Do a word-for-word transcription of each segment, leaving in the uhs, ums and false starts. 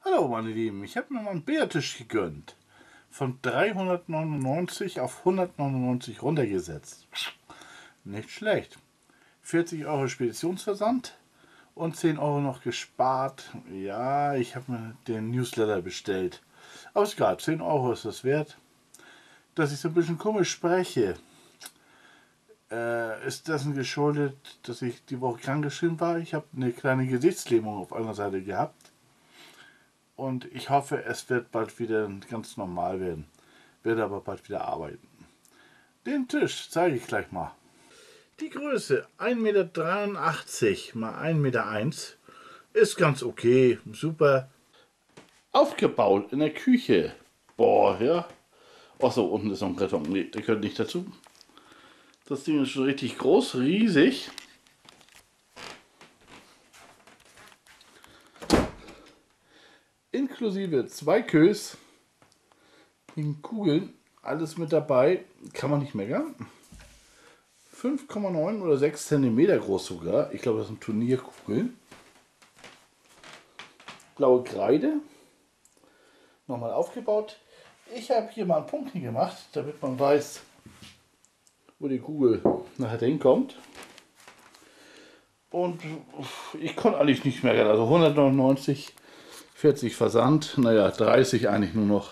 Hallo meine Lieben, ich habe mir mal einen Billardtisch gegönnt. Von dreihundertneunundneunzig auf hundertneunundneunzig runtergesetzt. Nicht schlecht. vierzig Euro Speditionsversand und zehn Euro noch gespart. Ja, ich habe mir den Newsletter bestellt. Aber ist egal, zehn Euro ist das wert. Dass ich so ein bisschen komisch spreche, äh, ist dessen geschuldet, dass ich die Woche krankgeschrieben war. Ich habe eine kleine Gesichtslähmung auf einer Seite gehabt. Und ich hoffe, es wird bald wieder ganz normal werden. Werde aber bald wieder arbeiten. Den Tisch zeige ich gleich mal. Die Größe ein Meter dreiundachtzig mal ein Meter eins ist ganz okay, super. Aufgebaut in der Küche. Boah, ja. Achso, unten ist noch ein Karton. Nee, der gehört nicht dazu. Das Ding ist schon richtig groß, riesig. Inklusive zwei Kös, Kugeln, alles mit dabei, kann man nicht meckern. fünf Komma neun oder sechs Zentimeter groß sogar. Ich glaube, das sind Turnierkugeln. Blaue Kreide. Nochmal aufgebaut. Ich habe hier mal einen Punkt hingemacht, damit man weiß, wo die Kugel nachher hinkommt. Und ich konnte eigentlich nicht meckern. Also hundertneunundneunzig, vierzig Versand, naja, dreißig eigentlich nur noch.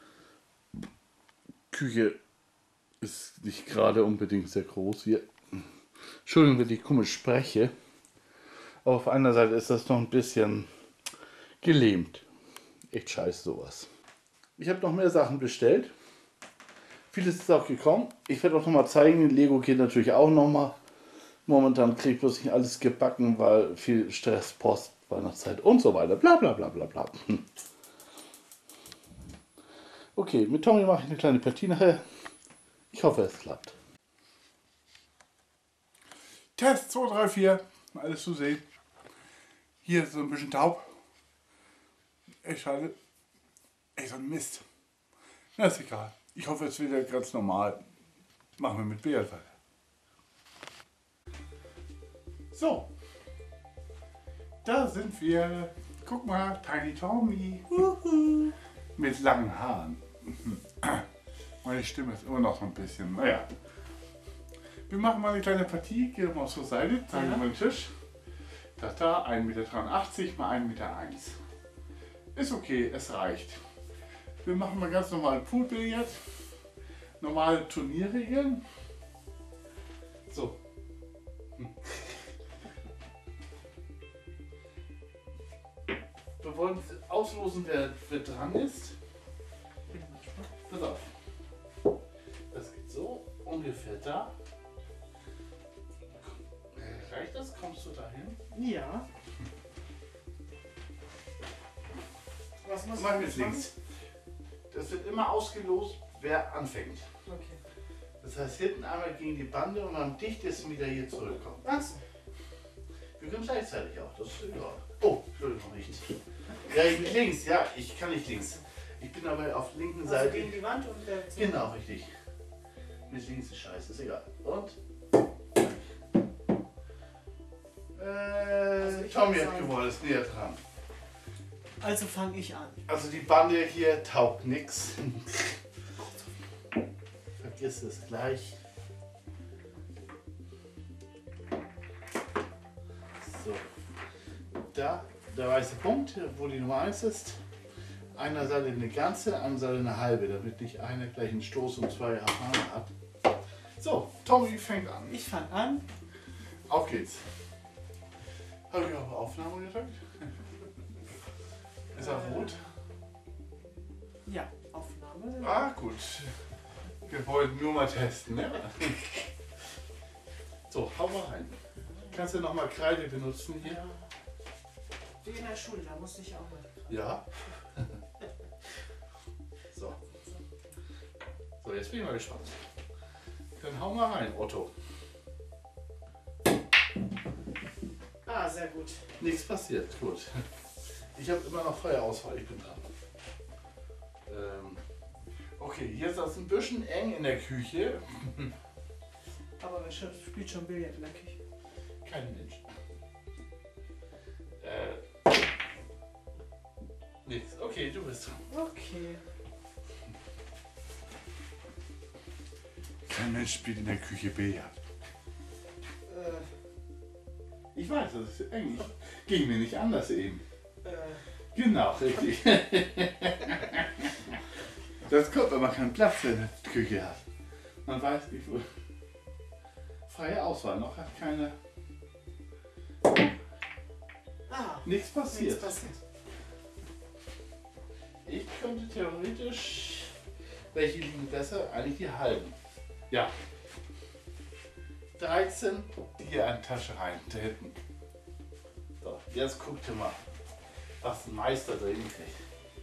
Küche ist nicht gerade unbedingt sehr groß hier. Entschuldigung, wenn ich komisch spreche. Aber auf einer Seite ist das noch ein bisschen gelähmt. Echt scheiße sowas. Ich habe noch mehr Sachen bestellt. Vieles ist auch gekommen. Ich werde auch noch mal zeigen. Lego geht natürlich auch noch mal. Momentan kriege ich bloß nicht alles gebacken, weil viel Stress, Post, Weihnachtszeit und so weiter. Bla bla bla bla bla. Okay, mit Tommy mache ich eine kleine Partie nachher. Ich hoffe, es klappt. Test zwei, drei, vier. Alles zu sehen. Hier ist so ein bisschen taub. Echt schade. Echt so ein Mist. Na, ist egal. Ich hoffe, es wird wieder ganz normal. Machen wir mit Billard weiter. So. Da sind wir. Guck mal, Tiny Tommy. Uhu. Mit langen Haaren. Meine Stimme ist immer noch so ein bisschen, naja. Wir machen mal eine kleine Partie, gehen mal zur Seite, zeigen wir mal den Tisch. Da, da, ein Meter dreiundachtzig mal ein Meter eins. Ist okay, es reicht. Wir machen mal ganz normal Poolbillard. Normale Turnierregeln. So. Wir wollen auslosen, wer, wer dran ist. Pass auf. Das geht so ungefähr da. Reicht das? Kommst du dahin? Ja. Was muss Machen wir jetzt links. Das wird immer ausgelost, wer anfängt. Okay. Das heißt, hinten einmal gegen die Bande und am dichtesten wieder hier zurückkommen. Achso. Wir können gleichzeitig auch, das ist egal. Oh, Entschuldigung, nicht. Ja, ich bin links, ja, ich kann nicht links. Ich bin aber auf der linken Also Seite. gegen die Wand und der zum Genau, richtig. Mit links ist scheiße, ist egal. Und? Äh, Also ich Tommy würd hat sagen- gewonnen, ist näher dran. Also fange ich an. Also die Bande hier taugt nix. Vergiss es gleich. So. Da, der weiße Punkt, wo die Nummer eins ist. Einer Seite eine ganze, andere Seite eine halbe, damit nicht einer gleich einen Stoß und zwei Haare hat. So, Tommy fängt an. Ich fange an. Auf geht's. Habe ich auf Aufnahme gedrückt? Ist er rot? Ja, Aufnahme. Ah, gut. Wir wollten nur mal testen, ne? So, hau mal rein. Kannst du noch mal Kreide benutzen hier? Ja. Wie in der Schule, da musste ich auch mal. Ja. So. So, jetzt bin ich mal gespannt. Dann hau mal rein, Otto. Ah, sehr gut. Nichts passiert, gut. Ich habe immer noch Feuerausfall, ich bin dran. Ähm, okay, jetzt ist es ein bisschen eng in der Küche. Aber wer schon- spielt schon Billard in der Küche? Kein Mensch. Äh, Nix. Okay, du bist dran. Okay. Kein Mensch spielt in der Küche Billard. Äh, Ich weiß, das ist eng. Ging mir nicht anders eben. äh, Genau, richtig. Das kommt, wenn man keinen Platz in der Küche hat. Man weiß nicht, wo. Freie Auswahl, noch hat keine. ah, Nichts passiert. nichts passiert. Ich könnte theoretisch. Welche liegen besser? Eigentlich die halben. Ja. dreizehn, Die hier eine Tasche rein, da hinten. So, jetzt guckt ihr mal, was ein Meister da hinkriegt.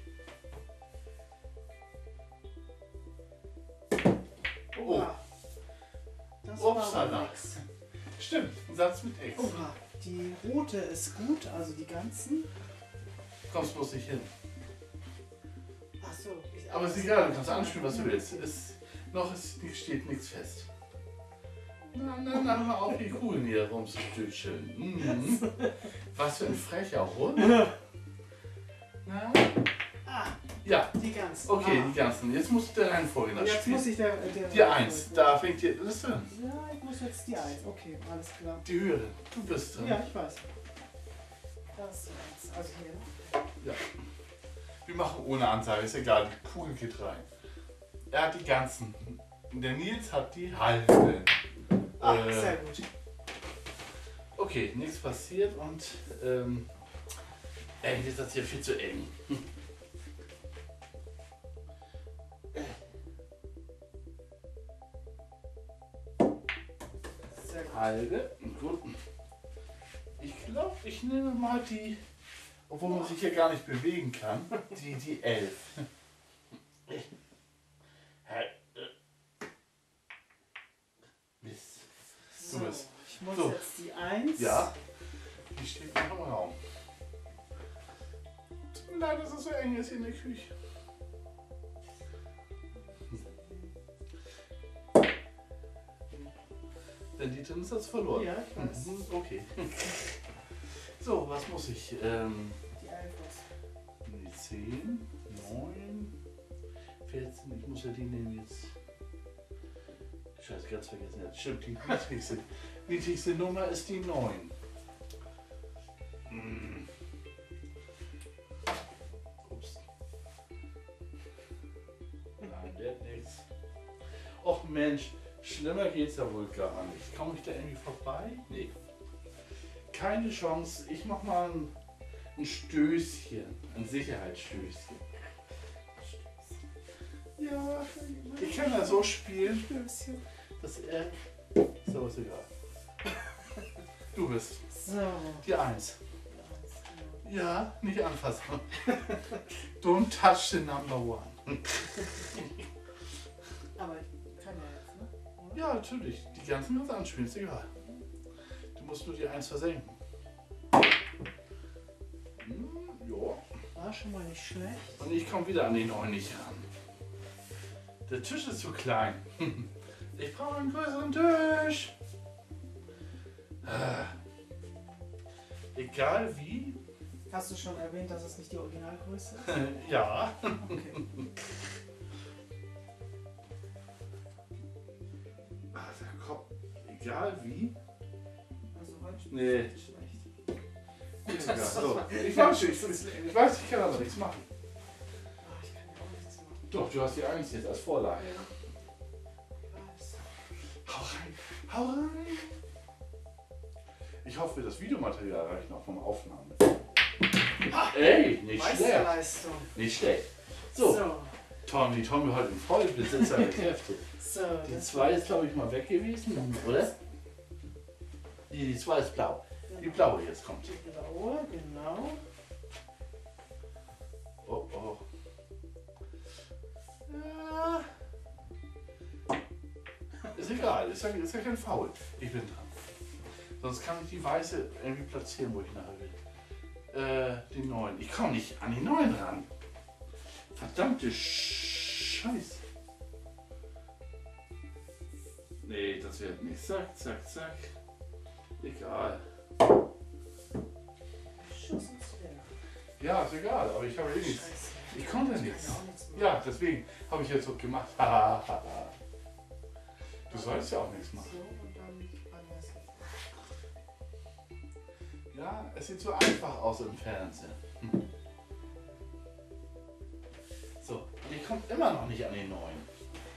Oh, Oha. Das war Upsala. aber nix. stimmt, ein Satz mit X. Oha. Die rote ist gut, also die ganzen. Kommst bloß nicht hin. Ach so. Ich, Aber ist egal, du kannst anspielen, was du willst. Es, noch ist, steht nichts fest. Na, na, na, hör mal auf, die Kugeln hier rumzustückchen. Mhm. Was für ein frecher Hund. Na? Ah, Ja, die ganzen. okay, ah. die ganzen. Jetzt musst du der Reihenfolge Und jetzt nachspielen. muss ich der, der Die eins, da fängt die. Das ist drin. Ja, ich muss jetzt die eins. Okay, alles klar. Die Höhe. Du bist drin. Ja, ich weiß. Das ist die eins. Also hier. Ja. Wir machen ohne Ansage, ist egal, die Kugel geht rein. Er hat die ganzen. Der Nils hat die halben. Ah, Äh, sehr gut. Okay, nichts passiert und. Ähm, ey, ist das hier viel zu eng. Sehr gut. Halbe. Gut. Ich glaube, ich nehme mal die, obwohl man sich hier gar nicht bewegen kann, die, die elf. Hä? Äh. Mist. So, Du bist. ich muss So. jetzt die eins. Ja, die steht noch im Raum. Tut mir leid, dass es so eng ist hier in der Küche. Wenn die drin ist, hat es verloren. Ja, ich weiß. Mhm, okay. So, was muss ich? Ähm, Die elf was. die zehn, neun, vierzehn. Ich muss ja die nehmen jetzt. Scheiße, ganz vergessen. Ja, stimmt, die niedrigste, niedrigste Nummer ist die neun. Hm. Ups. Nein, wird nichts. Och Mensch, schlimmer geht's ja wohl gar nicht. Komme ich da irgendwie vorbei? Nee. Keine Chance. Ich mach mal ein, ein Stößchen. Ein Sicherheitsstößchen. Ja, ich kann ja so spielen, Stößchen. dass er. So ist egal. Du bist So. die Eins. Ja, nicht anfassen. Don't touch the number one. Aber ich kann ja jetzt, ne? Ja, natürlich. Die ganzen kannst du anspielen, ist egal. Du musst nur die Eins versenken. Hm, ja. War schon mal nicht schlecht. Und ich komme wieder an die neun nicht ran. Der Tisch ist zu klein. Ich brauche einen größeren Tisch. Ah. Egal wie. Hast du schon erwähnt, dass es nicht die Originalgröße ist? Ja. Okay. Also komm, egal wie. Also heute Nee. ist es schlecht. Egal. So. Ich, weiß, ich, ich weiß, ich kann aber nichts machen. Ah, ich kann ja auch nichts machen. Doch, du hast die Eins jetzt als Vorlage. Ja. Ich weiß. Hau rein, hau rein. Ich hoffe, das Videomaterial reicht noch vom Aufnahmen. Ey, nicht schlecht. Meisterleistung. Nicht schlecht. So, So. Tommy, Tommy heute im Vollbesitz seiner Kräfte. So. Die das zwei ist, glaube ich, mal weg gewesen, oder? Die, die zwei ist blau. Die blaue jetzt kommt. Die blaue, genau. Oh, oh. Ja. Ist egal, ist ja, ist ja kein Foul. Ich bin dran. Sonst kann ich die weiße irgendwie platzieren, wo ich nachher will. Äh, die neun. Ich komme nicht an die neun ran. Verdammte Scheiße. Nee, das wird nicht. Zack, zack, zack. Egal. Schuss ins Leere. Ja, ist egal, aber ich habe eh nichts. Scheiße. Ich konnte Ich nichts. kann ja auch nichts machen. Ja, deswegen habe ich jetzt so gemacht. Hahaha. Du sollst ja auch nichts machen. So, und dann anders. Ja, es sieht so einfach aus im Fernsehen. Hm. So, und ich komme immer noch nicht an den neuen.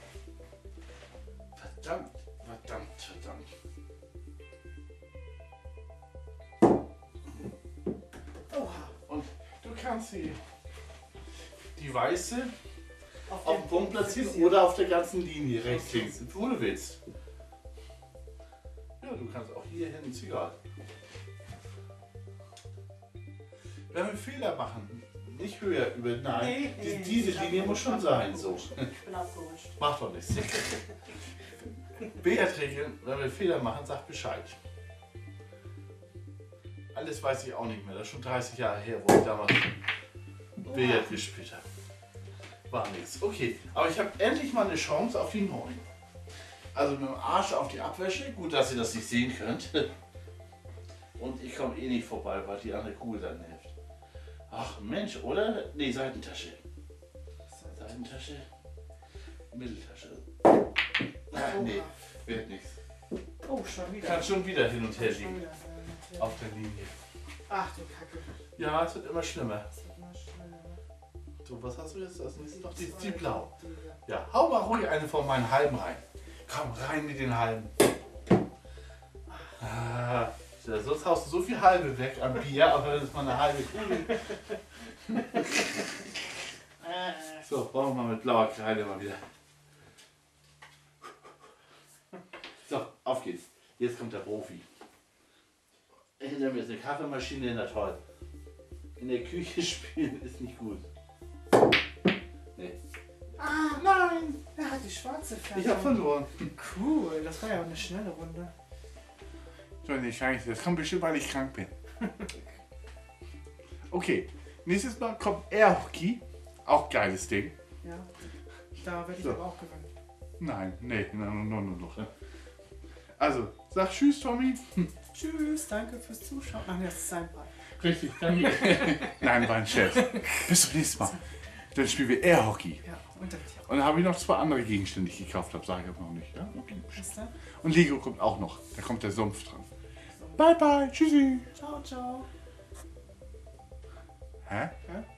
Verdammt, verdammt, verdammt. Oha. Und du kannst die, die weiße Auf, auf den Punkt platzieren oder auf der ganzen Linie rechts, links, wo du willst. Ja, du kannst auch hier hin Zigarre. Wenn wir Fehler machen, nicht höher über. Nein, Nee, die, nee, diese ich Linie hab- muss schon sein. So. Ich bin abgerutscht. Macht doch nichts. Billardregeln, wenn wir Fehler machen, sag Bescheid. Alles weiß ich auch nicht mehr. Das ist schon dreißig Jahre her, wo ich damals Billard gespielt habe. War nichts. Okay, aber ich habe endlich mal eine Chance auf die neuen. Also mit dem Arsch auf die Abwäsche. Gut, dass ihr das nicht sehen könnt. Und ich komme eh nicht vorbei, weil die andere Kugel dann nervt. Ach Mensch, oder? Nee, Seitentasche. Seitentasche. Mitteltasche. Ach nee, wird nichts. Oh, schon wieder. Kann schon wieder hin und her Schon liegen. wieder. Ja, natürlich. Auf der Linie. Ach du Kacke. Ja, es wird immer schlimmer. Das wird mal schneller. So, was hast du jetzt? Das ist doch die, die Zwei, blau. die- Ja, hau mal ruhig eine von meinen Halben rein. Komm, rein mit den Halben. Ah, ja, sonst haust du so viel Halbe weg am Bier, aber das ist mal eine halbe Kugel. So, brauchen wir mal mit blauer Kreide mal wieder. So, auf geht's. Jetzt kommt der Profi. Hinter mir ist eine Kaffeemaschine, na toll. In der Küche spielen ist nicht gut. Nee. Ah, nein! Er hat die schwarze Flasche. Ich hab verloren. Cool, das war ja auch eine schnelle Runde. So eine Scheiße. Das kommt bestimmt, weil ich krank bin. Okay, nächstes Mal kommt Air Hockey. Auch geiles Ding. Ja, da werde ich So. aber auch gewinnen. Nein, nee, no, no, no, no. Also, sag Tschüss, Tommy. Tschüss, danke fürs Zuschauen. Ach, nee, das ist sein Ball. Richtig, danke. Nein, war ein Chef. Bis zum nächsten Mal. Dann spielen wir Air Hockey. Ja, und dann ja. Und dann habe ich noch zwei andere Gegenstände, die ich gekauft habe. Sage ich aber noch nicht. Ja? Okay. Bis dann. Und Lego kommt auch noch. Da kommt der Sumpf dran. Bye, bye. Tschüssi. Ciao, ciao. Hä? Ja?